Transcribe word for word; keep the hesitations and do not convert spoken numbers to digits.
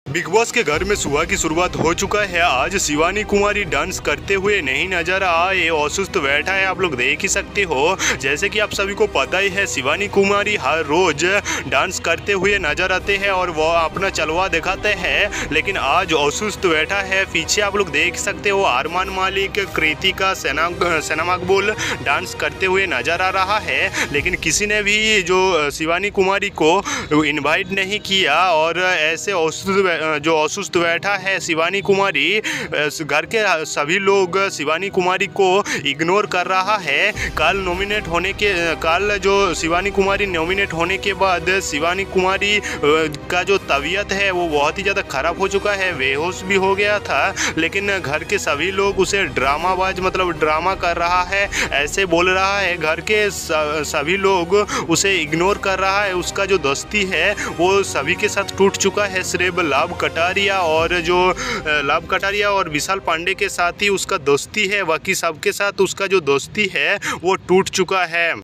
Big boss के घर में सुबह की शुरुआत हो चुका है। आज शिवानी कुमारी डांस करते हुए नहीं नजर आए, असुस्थ बैठा है, आप लोग देख ही सकते हो। जैसे कि आप सभी को पता ही है, शिवानी कुमारी हर रोज डांस करते हुए नजर आते हैं और वो अपना चलवा दिखाते हैं, लेकिन आज असुस्थ बैठा है। पीछे आप लोग देख सकते हो अरमान मालिक, कृतिका, सना सना मकबूल डांस करते हुए नजर आ रहा है, लेकिन किसी ने भी जो शिवानी कुमारी को इनवाइट नहीं किया और ऐसे असुस्थ जो असुस्थ बैठा है शिवानी कुमारी, घर के सभी लोग शिवानी कुमारी को इग्नोर कर रहा है। कल नॉमिनेट होने के कल जो शिवानी कुमारी नॉमिनेट होने के बाद शिवानी कुमारी का जो तबीयत है वो बहुत ही ज़्यादा ख़राब हो चुका है, बेहोश भी हो गया था, लेकिन घर के सभी लोग उसे ड्रामाबाज मतलब ड्रामा कर रहा है ऐसे बोल रहा है। घर के सभी लोग उसे इग्नोर कर रहा है। उसका जो दोस्ती है वो सभी के साथ टूट चुका है। सिर्फ लाभ कटारिया और जो लाभ कटारिया और विशाल पांडे के साथ ही उसका दोस्ती है, बाकी सबके साथ उसका जो दोस्ती है वो टूट चुका है।